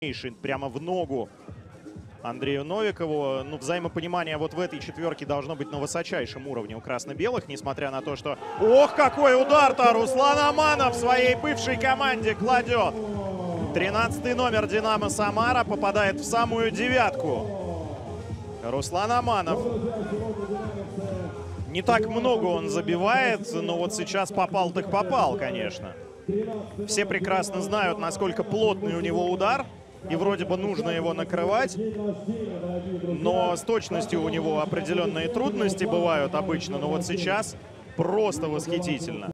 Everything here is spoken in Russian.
Прямо в ногу Андрею Новикову. Ну, взаимопонимание вот в этой четверке должно быть на высочайшем уровне у красно-белых, несмотря на то, что... Ох, какой удар-то Руслан Аманов своей бывшей команде кладет. 13-й номер «Динамо Самара» попадает в самую девятку. Руслан Аманов. Не так много он забивает, но вот сейчас попал так попал, конечно. Все прекрасно знают, насколько плотный у него удар. И вроде бы нужно его накрывать. Но с точностью у него определенные трудности бывают обычно. Но вот сейчас просто восхитительно.